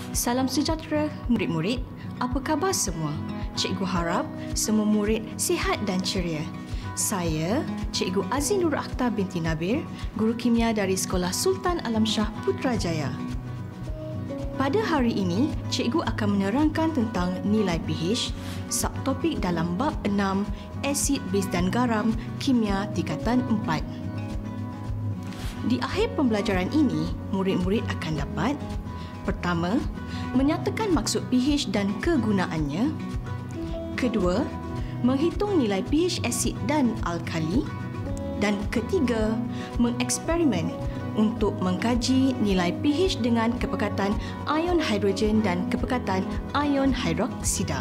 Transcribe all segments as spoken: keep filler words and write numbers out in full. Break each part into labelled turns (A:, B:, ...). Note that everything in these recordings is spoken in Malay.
A: Salam sejahtera murid-murid, apa khabar semua? Cikgu harap semua murid sihat dan ceria. Saya, Cikgu Azin Nur Akhtar binti Nabir, Guru Kimia dari Sekolah Sultan Alam Shah Putrajaya. Pada hari ini, Cikgu akan menerangkan tentang nilai pH, subtopik dalam bab enam, asid, baz dan garam, kimia tingkatan empat. Di akhir pembelajaran ini, murid-murid akan dapat: pertama, menyatakan maksud pH dan kegunaannya. Kedua, menghitung nilai pH asid dan alkali. Dan ketiga, mengeksperimen untuk mengkaji nilai pH dengan kepekatan ion hidrogen dan kepekatan ion hidroksida.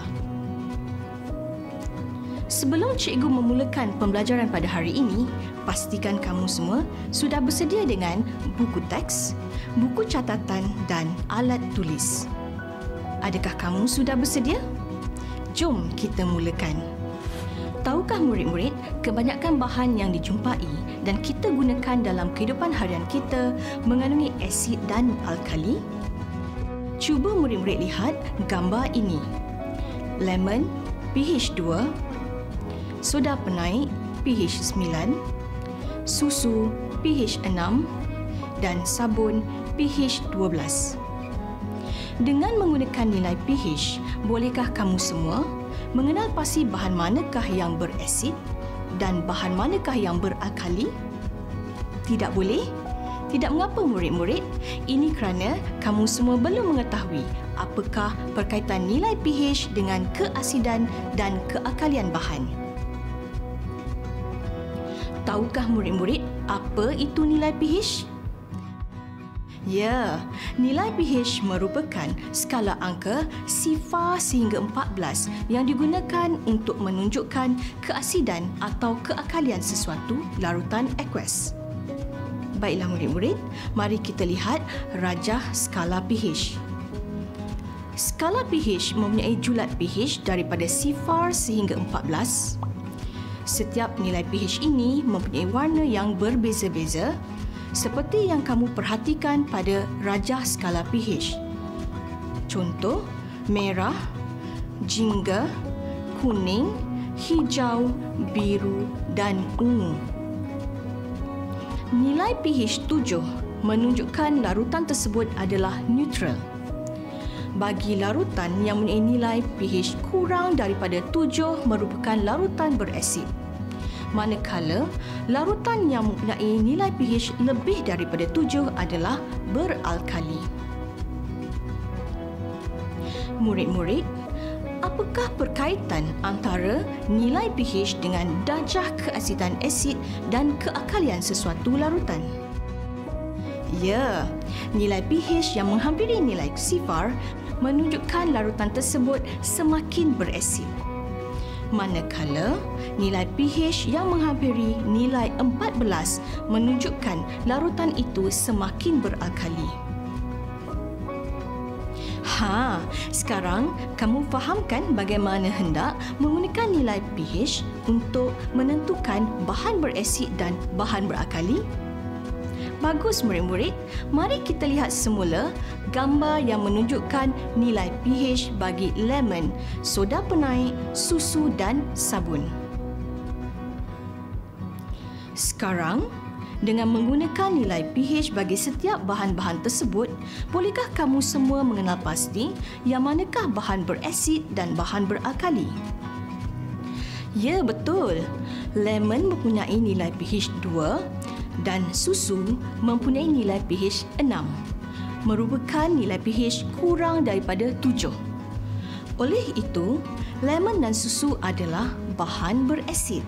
A: Sebelum cikgu memulakan pembelajaran pada hari ini, pastikan kamu semua sudah bersedia dengan buku teks, buku catatan dan alat tulis. Adakah kamu sudah bersedia? Jom kita mulakan. Tahukah murid-murid, kebanyakan bahan yang dijumpai dan kita gunakan dalam kehidupan harian kita mengandungi asid dan alkali? Cuba murid-murid lihat gambar ini. Lemon pH dua, soda penaik pH sembilan, susu pH enam dan sabun pH dua belas. Dengan menggunakan nilai pH, bolehkah kamu semua mengenal pasti bahan manakah yang berasid dan bahan manakah yang beralkali? Tidak boleh? Tidak mengapa murid-murid, ini kerana kamu semua belum mengetahui apakah perkaitan nilai pH dengan keasidan dan kealkalian bahan. Tahukah murid-murid apa itu nilai pH? Ya, nilai pH merupakan skala angka sifar sehingga empat belas yang digunakan untuk menunjukkan keasidan atau kealkalian sesuatu larutan aqueous. Baiklah murid-murid, mari kita lihat rajah skala pH. Skala pH mempunyai julat pH daripada sifar sehingga empat belas. Setiap nilai pH ini mempunyai warna yang berbeza-beza, seperti yang kamu perhatikan pada rajah skala pH. Contoh, merah, jingga, kuning, hijau, biru dan ungu. Nilai pH tujuh menunjukkan larutan tersebut adalah neutral. Bagi larutan yang mempunyai nilai pH kurang daripada tujuh merupakan larutan berasid. Manakala larutan yang mempunyai nilai pH lebih daripada tujuh adalah beralkali. Murid-murid, apakah perkaitan antara nilai pH dengan darjah keasidan asid dan kealkalian sesuatu larutan? Ya, nilai pH yang menghampiri nilai sifar menunjukkan larutan tersebut semakin berasid. Manakala nilai pH yang menghampiri nilai empat belas menunjukkan larutan itu semakin beralkali. Ha, sekarang kamu fahamkan bagaimana hendak menggunakan nilai pH untuk menentukan bahan berasid dan bahan beralkali? Bagus murid-murid, mari kita lihat semula gambar yang menunjukkan nilai pH bagi lemon, soda penaik, susu dan sabun. Sekarang, dengan menggunakan nilai pH bagi setiap bahan-bahan tersebut, bolehkah kamu semua mengenal pasti yang manakah bahan berasid dan bahan beralkali? Ya, betul. Lemon mempunyai nilai pH dua dan susu mempunyai nilai pH enam, merupakan nilai pH kurang daripada tujuh. Oleh itu, lemon dan susu adalah bahan berasid.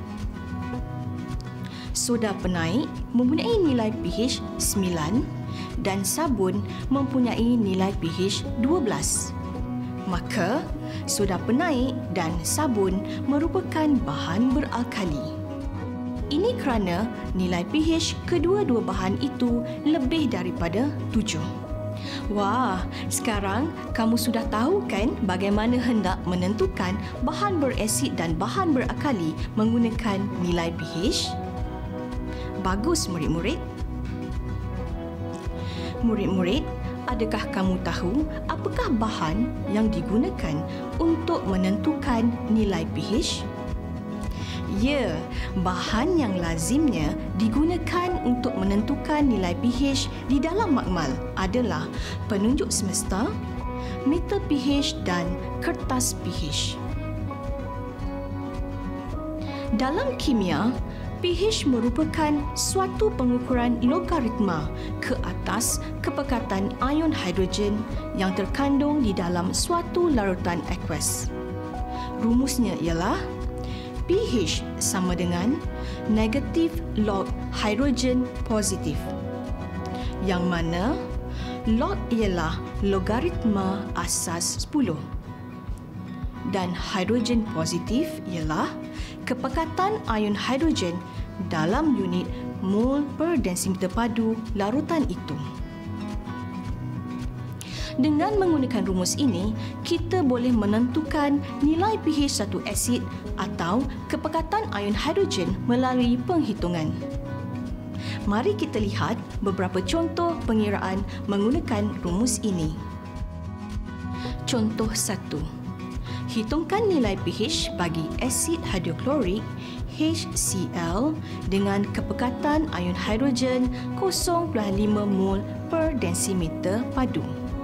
A: Soda penaik mempunyai nilai pH sembilan dan sabun mempunyai nilai pH dua belas. Maka, soda penaik dan sabun merupakan bahan beralkali. Ini kerana nilai pH kedua-dua bahan itu lebih daripada tujuh. Wah, sekarang kamu sudah tahu kan bagaimana hendak menentukan bahan berasid dan bahan beralkali menggunakan nilai pH? Bagus murid-murid. Murid-murid, Adakah kamu tahu apakah bahan yang digunakan untuk menentukan nilai pH? Ya, bahan yang lazimnya digunakan untuk menentukan nilai pH di dalam makmal adalah penunjuk semesta, meter pH dan kertas pH. Dalam kimia, pH merupakan suatu pengukuran logaritma ke atas kepekatan ion hidrogen yang terkandung di dalam suatu larutan aqueous. Rumusnya ialah pH sama dengan negatif log hidrogen positif, yang mana log ialah logaritma asas sepuluh dan hidrogen positif ialah kepekatan ion hidrogen dalam unit mol per desimeter padu larutan itu. Dengan menggunakan rumus ini, kita boleh menentukan nilai pH satu asid atau kepekatan ion hidrogen melalui penghitungan. Mari kita lihat beberapa contoh pengiraan menggunakan rumus ini. Contoh satu. Hitungkan nilai pH bagi asid hidroklorik H C l dengan kepekatan ion hidrogen kosong perpuluhan lima mol per desimeter padu.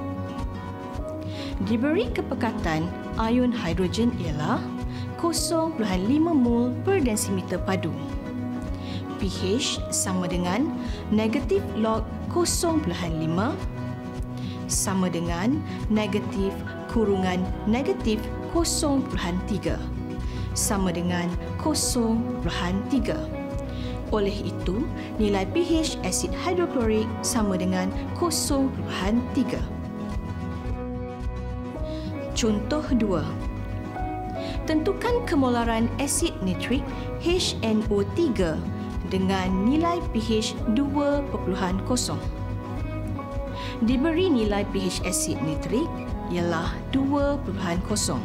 A: Diberi kepekatan ion hidrogen ialah kosong perpuluhan lima mol per desimeter padu. pH sama dengan negatif log kosong perpuluhan lima sama dengan negatif kurungan negatif kosong perpuluhan tiga sama dengan kosong perpuluhan tiga. Oleh itu, nilai pH asid hidroklorik sama dengan kosong perpuluhan tiga. Contoh dua. Tentukan kemolaran asid nitrik H N O tiga dengan nilai pH dua perpuluhan kosong. Diberi nilai pH asid nitrik ialah dua perpuluhan kosong.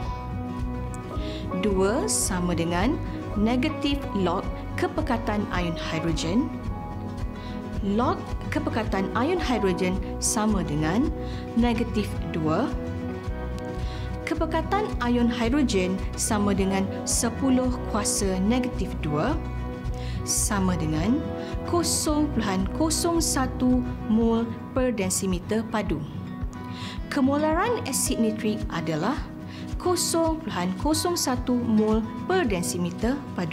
A: dua sama dengan negatif log kepekatan ion hidrogen. Log kepekatan ion hidrogen sama dengan negatif dua. Kepekatan ion hidrogen sama dengan sepuluh kuasa negatif dua sama dengan kosong perpuluhan kosong satu mol per desimeter padu. Kemolaran asid nitrik adalah kosong perpuluhan kosong satu mol per desimeter padu.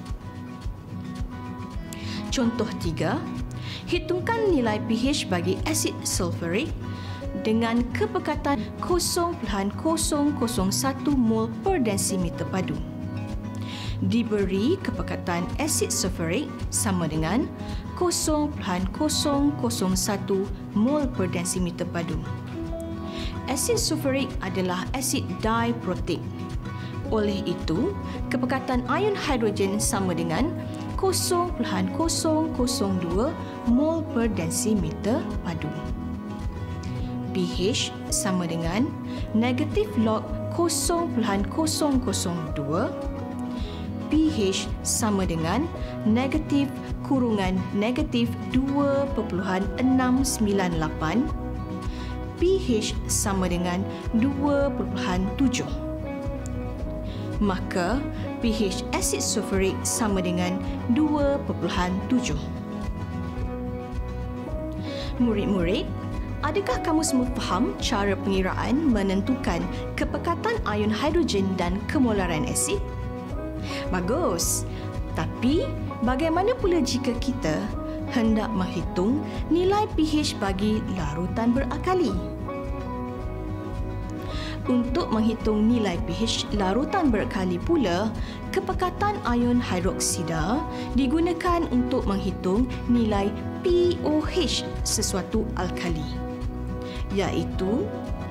A: Contoh tiga. Hitungkan nilai pH bagi asid sulfurik dengan kepekatan kosong perpuluhan kosong kosong satu mol per desimeter padu. Diberi kepekatan asid sulfurik sama dengan kosong perpuluhan kosong kosong satu mol per desimeter padu. Asid sulfurik adalah asid diprotik. Oleh itu, kepekatan ion hidrogen sama dengan kosong perpuluhan kosong kosong dua mol per desimeter padu. pH sama dengan negatif log kosong perpuluhan kosong kosong dua. pH sama dengan negatif kurungan negatif dua perpuluhan enam sembilan lapan. pH sama dengan dua perpuluhan tujuh. Maka pH asid sulfurik sama dengan dua perpuluhan tujuh. Murid-murid, adakah kamu semua faham cara pengiraan menentukan kepekatan ion hidrogen dan kemolaran asid? Bagus. Tapi bagaimana pula jika kita hendak menghitung nilai pH bagi larutan berakali? Untuk menghitung nilai pH larutan berakali pula, kepekatan ion hidroksida digunakan untuk menghitung nilai pOH sesuatu alkali, iaitu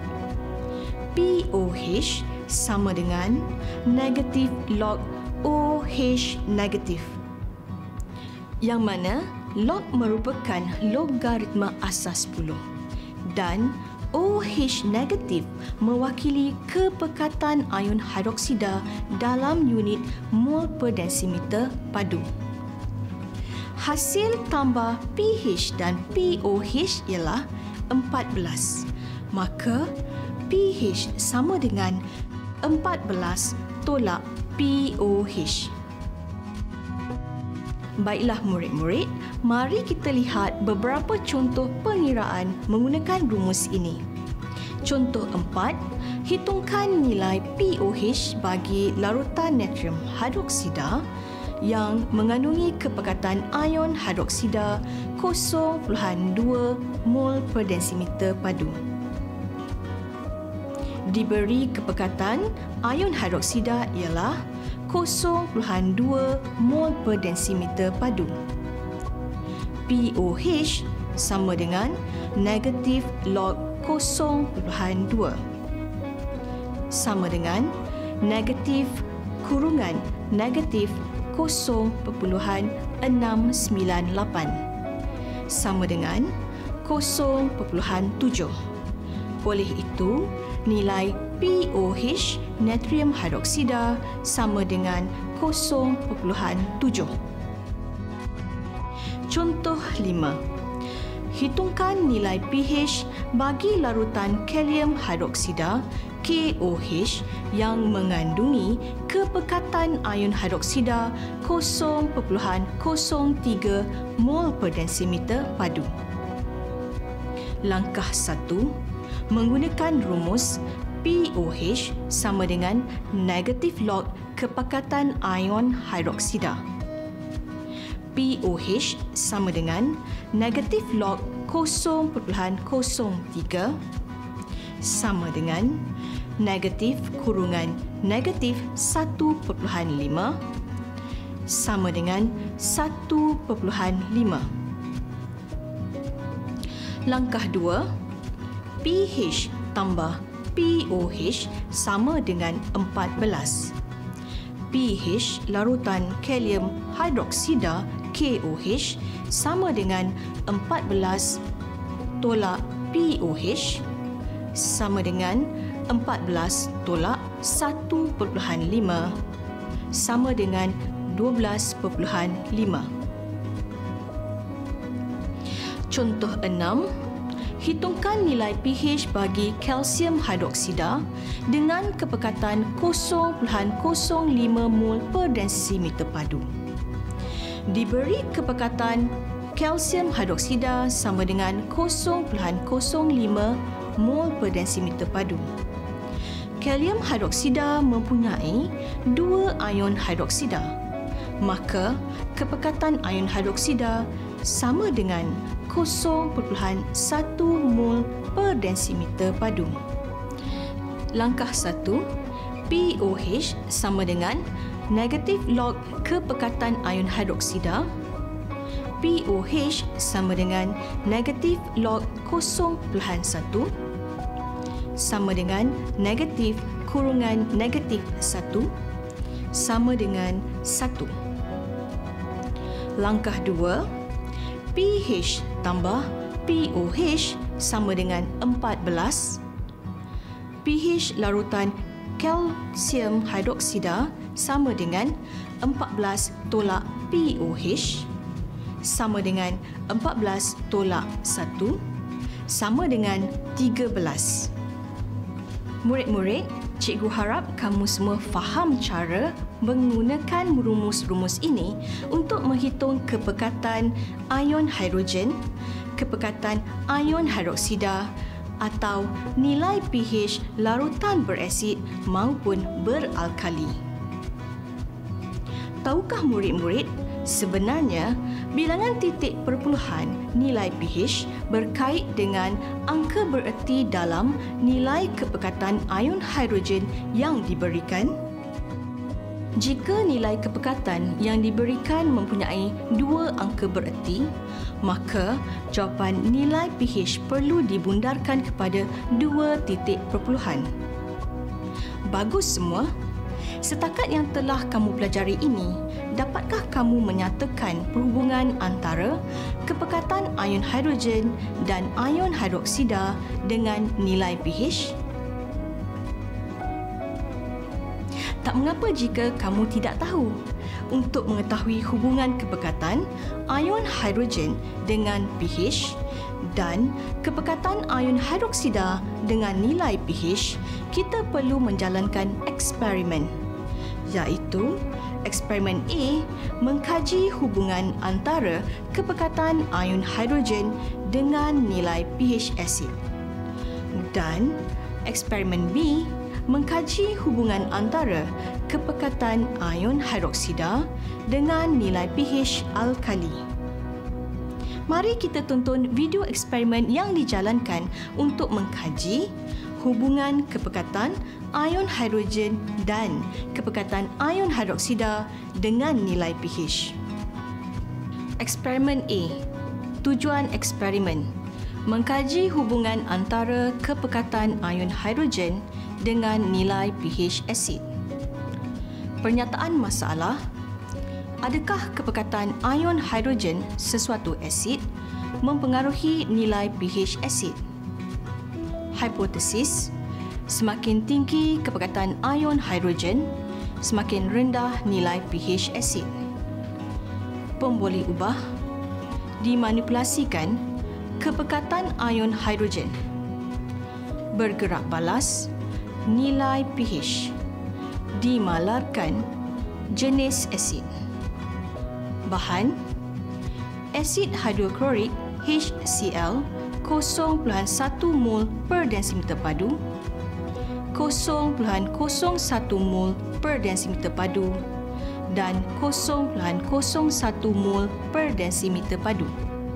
A: pOH sama dengan negatif log OH negatif, yang mana log merupakan logaritma asas sepuluh dan OH negatif mewakili kepekatan ion hidroksida dalam unit mol per desimeter padu. hasil tambah pH dan pOH ialah empat belas. Maka pH sama dengan empat belas tolak pOH. Baiklah murid-murid, mari kita lihat beberapa contoh pengiraan menggunakan rumus ini. Contoh empat, hitungkan nilai pOH bagi larutan natrium hidroksida yang mengandungi kepekatan ion hidroksida kosong perpuluhan dua mol per desimeter padu. Diberi kepekatan ion hidroksida ialah kosong perpuluhan dua mol per desimeter padu. pOH sama dengan negatif log kosong perpuluhan dua sama dengan negatif kurungan negatif kosong perpuluhan enam sembilan lapan sama dengan kosong perpuluhan tujuh. Oleh itu, nilai pOH natrium hidroksida sama dengan kosong perpuluhan tujuh. Contoh lima. Hitungkan nilai pH bagi larutan kalium hidroksida K O H yang mengandungi kepekatan ion hidroksida kosong perpuluhan kosong tiga mol per desimeter padu. Langkah satu, menggunakan rumus pOH sama dengan negatif log kepekatan ion hidroksida. pOH sama dengan negatif log kosong perpuluhan kosong tiga sama dengan negatif kurungan negatif satu perpuluhan lima sama dengan satu perpuluhan lima. Langkah dua, pH tambah pOH sama dengan empat belas. pH larutan kalium hidroksida K O H sama dengan empat belas tolak pOH sama dengan empat belas tolak satu perpuluhan lima sama dengan dua belas perpuluhan lima. Contoh enam, hitungkan nilai pH bagi kalsium hidroksida dengan kepekatan kosong perpuluhan kosong lima mol per desimeter padu. Diberi kepekatan kalsium hidroksida sama dengan kosong perpuluhan kosong lima mol per desimeter padu. Kalium hidroksida mempunyai dua ion hidroksida, maka kepekatan ion hidroksida sama dengan kosong perpuluhan satu mol per desimeter padu. Langkah satu, pOH sama dengan negatif log kepekatan ion hidroksida. pOH sama dengan negatif log kosong perpuluhan satu sama dengan negatif kurungan negatif satu sama dengan satu. Langkah dua, pH tambah pOH sama dengan empat belas. pH larutan kalsium hidroksida sama dengan empat belas tolak pOH sama dengan empat belas tolak satu sama dengan tiga belas. Murid-murid, cikgu harap kamu semua faham cara menggunakan rumus-rumus ini untuk menghitung kepekatan ion hidrogen, kepekatan ion hidroksida atau nilai pH larutan berasid maupun beralkali. Tahukah murid-murid, sebenarnya bilangan titik perpuluhan nilai pH berkait dengan angka bererti dalam nilai kepekatan ion hidrogen yang diberikan. Jika nilai kepekatan yang diberikan mempunyai dua angka bererti, maka jawapan nilai pH perlu dibundarkan kepada dua titik perpuluhan. Bagus semua. Setakat yang telah kamu pelajari ini, dapatkah kamu menyatakan perhubungan antara kepekatan ion hidrogen dan ion hidroksida dengan nilai pH? Tak Tak mengapa jika kamu tidak tahu. Untuk mengetahui hubungan kepekatan ion hidrogen dengan pH dan kepekatan ion hidroksida dengan nilai pH, kita perlu menjalankan eksperimen, iaitu eksperimen A mengkaji hubungan antara kepekatan ion hidrogen dengan nilai pH asid, dan eksperimen B mengkaji hubungan antara kepekatan ion hidroksida dengan nilai pH alkali. Mari kita tonton video eksperimen yang dijalankan untuk mengkaji hubungan kepekatan ion hidrogen dan kepekatan ion hidroksida dengan nilai pH. Eksperimen A. Tujuan eksperimen: mengkaji hubungan antara kepekatan ion hidrogen dengan nilai pH asid. Pernyataan masalah: adakah kepekatan ion hidrogen sesuatu asid mempengaruhi nilai pH asid? Hipotesis: semakin tinggi kepekatan ion hidrogen, semakin rendah nilai pH asid. Pemboleh ubah: dimanipulasikan kepekatan ion hidrogen. Bergerak balas: nilai pH. Dimalarkan jenis asid. Bahan: asid hidroklorik HCl kosong perpuluhan satu mol per desimeter padu, kosong perpuluhan kosong satu mol per desimeter padu dan kosong perpuluhan kosong satu mol per desimeter padu.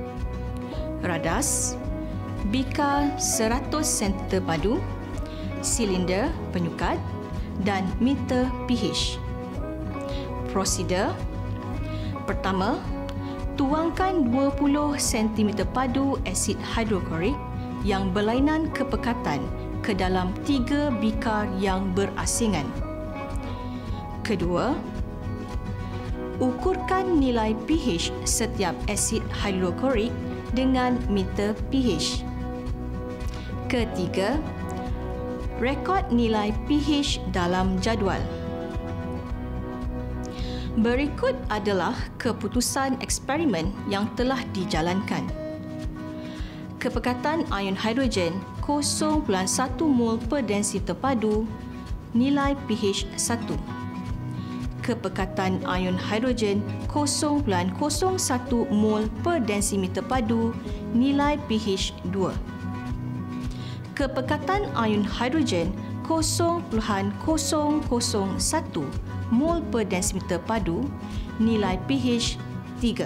A: Radas: bikar seratus sentimeter padu, silinder penyukat dan meter pH. Prosedur: pertama, tuangkan dua puluh sentimeter padu asid hidroklorik yang berlainan kepekatan ke dalam tiga bikar yang berasingan. Kedua, ukurkan nilai pH setiap asid hidroklorik dengan meter pH. Ketiga, rekod nilai pH dalam jadual. Berikut adalah keputusan eksperimen yang telah dijalankan. Kepekatan ion hidrogen kosong perpuluhan satu mol per desimeter padu, nilai pH satu. Kepekatan ion hidrogen kosong perpuluhan kosong satu mol per desimeter padu, nilai pH dua. Kepekatan ion hidrogen kosong perpuluhan kosong kosong satu mol per desimeter padu, nilai pH tiga.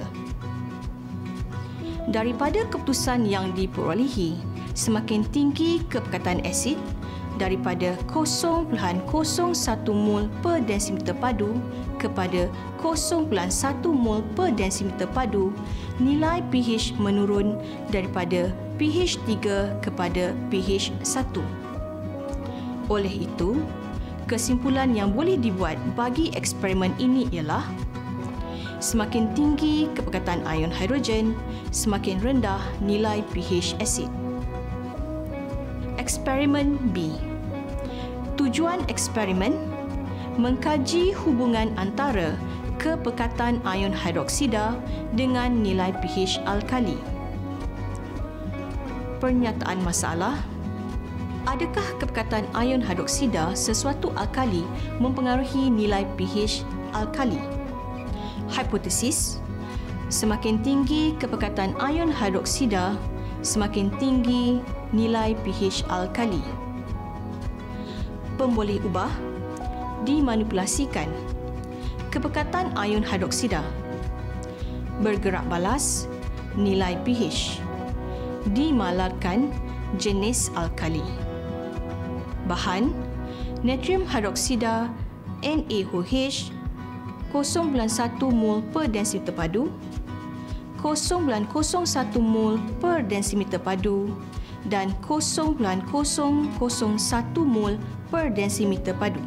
A: Daripada keputusan yang diperolehi, semakin tinggi kepekatan asid daripada kosong perpuluhan kosong satu mol per desimeter padu kepada kosong perpuluhan satu mol per desimeter padu, nilai pH menurun daripada pH tiga kepada pH satu. Oleh itu, kesimpulan yang boleh dibuat bagi eksperimen ini ialah semakin tinggi kepekatan ion hidrogen, semakin rendah nilai pH asid. Eksperimen B. Tujuan eksperimen: mengkaji hubungan antara kepekatan ion hidroksida dengan nilai pH alkali. Pernyataan masalah: adakah kepekatan ion hidroksida sesuatu alkali mempengaruhi nilai pH alkali? Hipotesis: semakin tinggi kepekatan ion hidroksida, semakin tinggi nilai pH alkali. Pemboleh ubah: dimanipulasikan kepekatan ion hidroksida. Bergerak balas: nilai pH. Dimalarkan jenis alkali. Bahan: natrium hidroksida NaOH kosong perpuluhan satu mol per desimeter padu, kosong perpuluhan kosong satu mol per desimeter padu dan kosong perpuluhan kosong kosong satu mol per desimeter padu.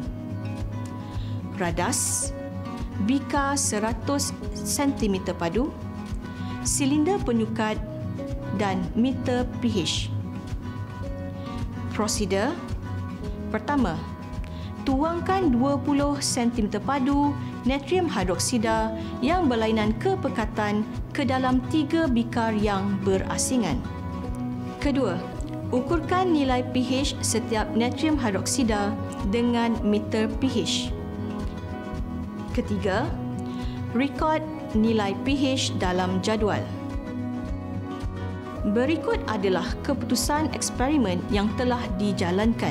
A: Radas: bikar seratus sentimeter padu, silinder penyukat dan meter pH. Prosedur: pertama, tuangkan dua puluh sentimeter padu natrium hidroksida yang berlainan kepekatan ke dalam tiga bikar yang berasingan. Kedua, ukurkan nilai pH setiap natrium hidroksida dengan meter pH. Ketiga, rekod nilai pH dalam jadual. Berikut adalah keputusan eksperimen yang telah dijalankan.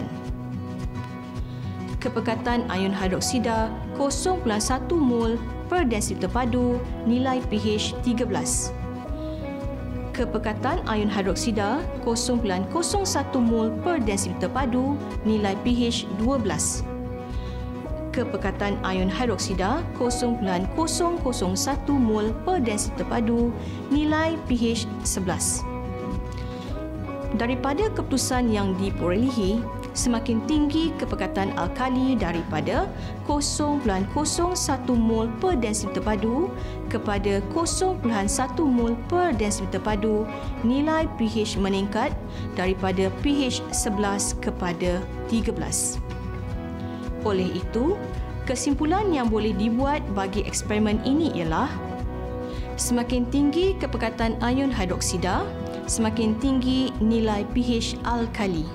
A: Kepekatan ion hidroksida kosong perpuluhan satu mol per densilitre padu, nilai pH tiga belas. Kepekatan ion hidroksida kosong perpuluhan kosong satu mol per densilitre padu, nilai pH dua belas. Kepekatan ion hidroksida kosong perpuluhan kosong kosong satu mol per densilitre padu, nilai pH sebelas. Daripada keputusan yang diperolehi, semakin tinggi kepekatan alkali daripada kosong perpuluhan kosong satu mol per densilitre padu kepada kosong perpuluhan satu mol per densilitre padu, nilai pH meningkat daripada pH sebelas kepada tiga belas. Oleh itu, kesimpulan yang boleh dibuat bagi eksperimen ini ialah semakin tinggi kepekatan ion hidroksida, semakin tinggi nilai pH alkali.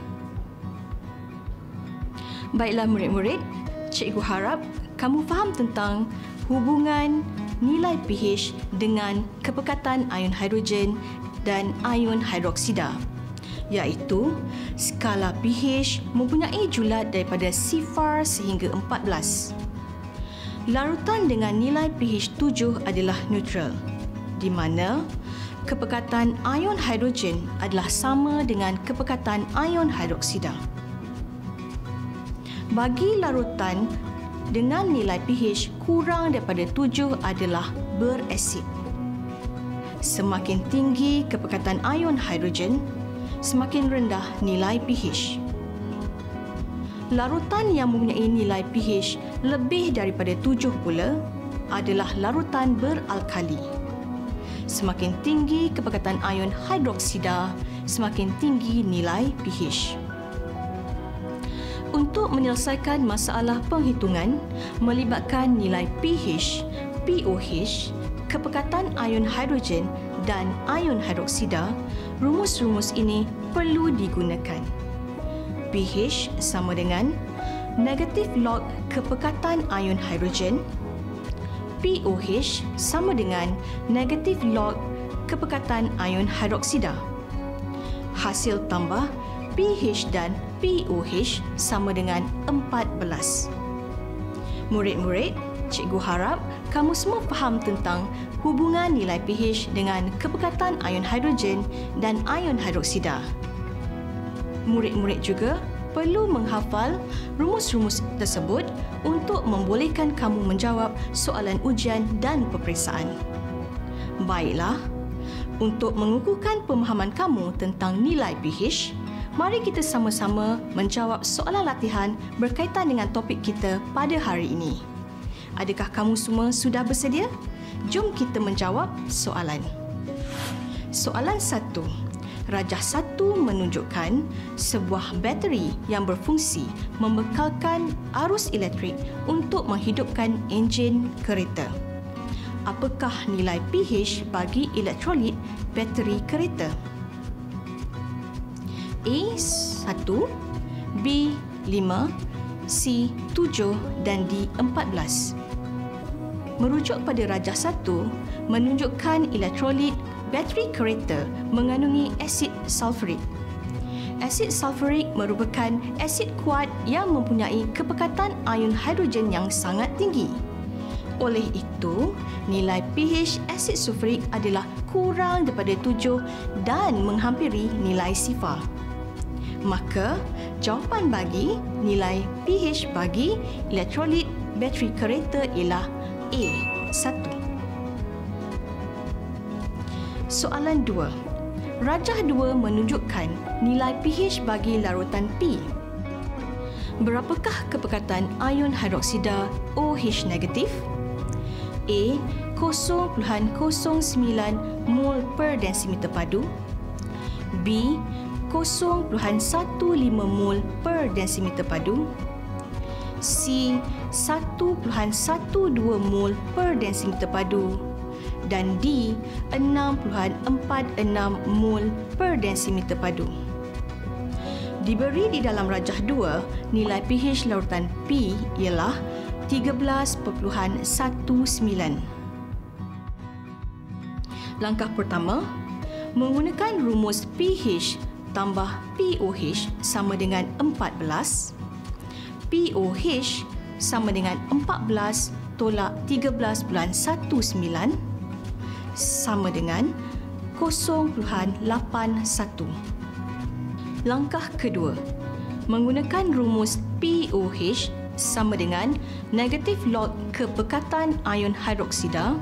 A: Baiklah murid-murid, cikgu harap kamu faham tentang hubungan nilai pH dengan kepekatan ion hidrogen dan ion hidroksida, iaitu skala pH mempunyai julat daripada sifar sehingga empat belas. Larutan dengan nilai pH tujuh adalah neutral, di mana kepekatan ion hidrogen adalah sama dengan kepekatan ion hidroksida. Bagi larutan dengan nilai pH kurang daripada tujuh adalah berasid. Semakin tinggi kepekatan ion hidrogen, semakin rendah nilai pH. Larutan yang mempunyai nilai pH lebih daripada tujuh pula adalah larutan beralkali. Semakin tinggi kepekatan ion hidroksida, semakin tinggi nilai pH. Untuk menyelesaikan masalah penghitungan melibatkan nilai pH, pOH, kepekatan ion hidrogen dan ion hidroksida, rumus-rumus ini perlu digunakan. pH sama dengan negatif log kepekatan ion hidrogen, pOH sama dengan negatif log kepekatan ion hidroksida. Hasil tambah pH dan pOH sama dengan empat belas. Murid-murid, cikgu harap kamu semua faham tentang hubungan nilai pH dengan kepekatan ion hidrogen dan ion hidroksida. Murid-murid juga perlu menghafal rumus-rumus tersebut untuk membolehkan kamu menjawab soalan ujian dan peperiksaan. Baiklah, untuk mengukuhkan pemahaman kamu tentang nilai pH, mari kita sama-sama menjawab soalan latihan berkaitan dengan topik kita pada hari ini. Adakah kamu semua sudah bersedia? Jom kita menjawab soalan. Soalan satu. Rajah satu menunjukkan sebuah bateri yang berfungsi membekalkan arus elektrik untuk menghidupkan enjin kereta. Apakah nilai pH bagi elektrolit bateri kereta? A satu, B lima, C tujuh dan D empat belas. Merujuk pada rajah satu menunjukkan elektrolit bateri kereta mengandungi asid sulfurik. Asid sulfurik merupakan asid kuat yang mempunyai kepekatan ion hidrogen yang sangat tinggi. Oleh itu, nilai pH asid sulfurik adalah kurang daripada tujuh dan menghampiri nilai sifar. Maka, jawapan bagi nilai pH bagi elektrolit bateri kereta ialah A satu. Soalan dua. Rajah dua menunjukkan nilai pH bagi larutan P. Berapakah kepekatan ion hidroksida OH negatif? A. kosong perpuluhan kosong sembilan mol per densilitre padu. B. kosong perpuluhan satu lima mol per densilitre padu. C satu perpuluhan satu dua mol per desimeter padu dan D enam perpuluhan empat enam mol per desimeter padu. Diberi di dalam rajah dua, nilai pH larutan P ialah tiga belas perpuluhan sembilan belas. Langkah pertama, menggunakan rumus pH tambah pOH sama dengan empat belas. pOH sama dengan empat belas tolak tiga belas perpuluhan sembilan belas sama dengan kosong perpuluhan lapan satu. Langkah kedua, menggunakan rumus pOH sama dengan negatif log kepekatan ion hidroksida,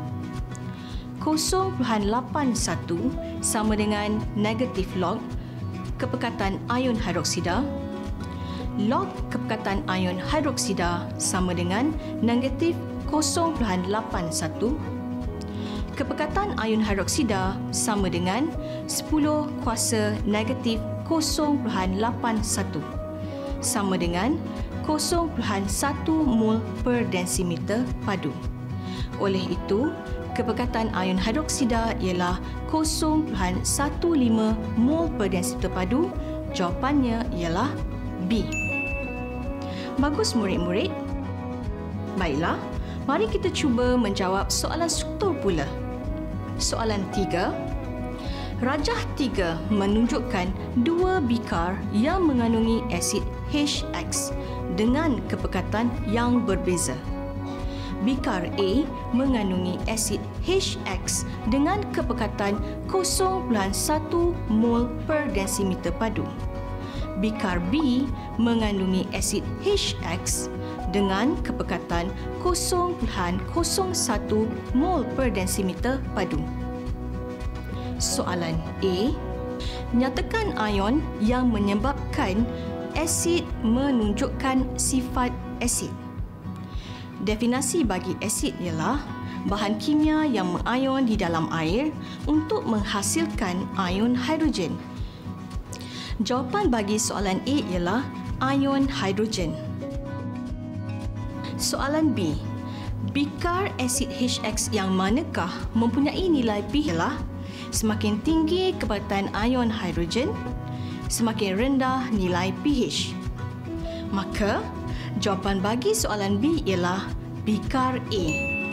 A: kosong perpuluhan lapan satu sama dengan negatif log kepekatan ion hidroksida, log kepekatan ion hidroksida sama dengan negatif kosong perpuluhan lapan satu, kepekatan ion hidroksida sama dengan sepuluh kuasa negatif kosong perpuluhan lapan satu sama dengan kosong perpuluhan satu mol per desimeter padu. Oleh itu, kepekatan ion hidroksida ialah kosong perpuluhan satu lima mol per desimeter padu. Jawapannya ialah B. Bagus murid-murid. Baiklah, mari kita cuba menjawab soalan struktur pula. Soalan tiga. Rajah tiga menunjukkan dua bikar yang mengandungi asid H X dengan kepekatan yang berbeza. Bikar A mengandungi asid H X dengan kepekatan kosong perpuluhan satu mol per desimeter padu. Bikar B mengandungi asid H X dengan kepekatan kosong perpuluhan kosong satu mol per desimeter padu. Soalan A. Nyatakan ion yang menyebabkan asid menunjukkan sifat asid. Definisi bagi asid ialah bahan kimia yang mengion di dalam air untuk menghasilkan ion hidrogen. Jawapan bagi soalan A ialah ion hidrogen. Soalan B. Bikar asid H X yang manakah mempunyai nilai pH ialah semakin tinggi kepekatan ion hidrogen, semakin rendah nilai pH. Maka, jawapan bagi soalan B ialah bikar A.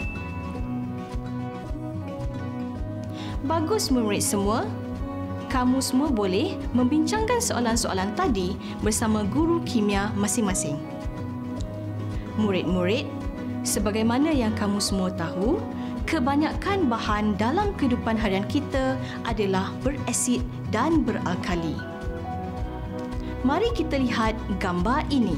A: Bagus murid semua. Kamu semua boleh membincangkan soalan-soalan tadi bersama guru kimia masing-masing. Murid-murid, sebagaimana yang kamu semua tahu, kebanyakan bahan dalam kehidupan harian kita adalah berasid dan beralkali. Mari kita lihat gambar ini.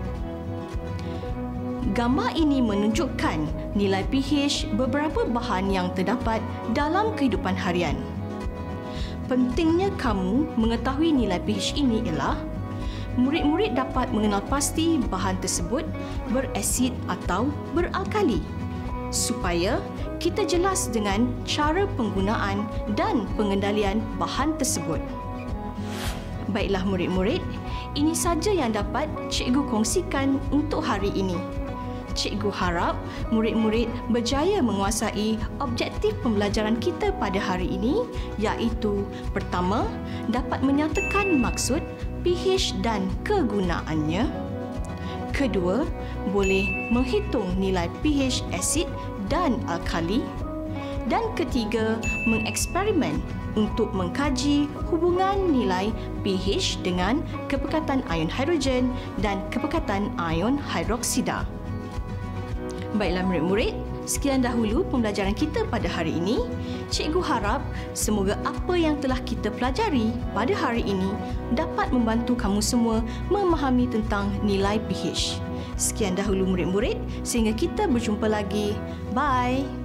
A: Gambar ini menunjukkan nilai pH beberapa bahan yang terdapat dalam kehidupan harian. Pentingnya kamu mengetahui nilai pH ini ialah murid-murid dapat mengenal pasti bahan tersebut berasid atau beralkali, supaya kita jelas dengan cara penggunaan dan pengendalian bahan tersebut. Baiklah murid-murid, ini saja yang dapat cikgu kongsikan untuk hari ini. Cikgu harap murid-murid berjaya menguasai objektif pembelajaran kita pada hari ini, iaitu pertama, dapat menyatakan maksud, pH dan kegunaannya. Kedua, boleh menghitung nilai pH asid dan alkali. Dan ketiga, mengeksperimen untuk mengkaji hubungan nilai pH dengan kepekatan ion hidrogen dan kepekatan ion hidroksida. Baiklah murid-murid, sekian dahulu pembelajaran kita pada hari ini. Cikgu harap semoga apa yang telah kita pelajari pada hari ini dapat membantu kamu semua memahami tentang nilai pH. Sekian dahulu murid-murid, sehingga kita berjumpa lagi. Bye!